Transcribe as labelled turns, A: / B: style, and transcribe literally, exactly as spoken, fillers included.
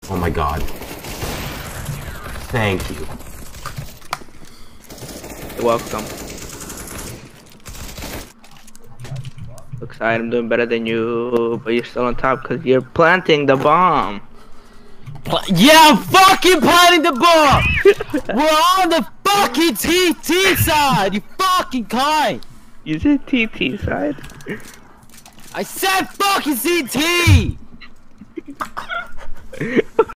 A: Oh my god. Thank you.
B: You're welcome. Looks like I'm doing better than you, but you're still on top because you're planting the bomb.
C: Pla yeah, I'm fucking planting the bomb! We're on the fucking T T side, you fucking cunt!
B: You said T T side?
C: I said fucking C T!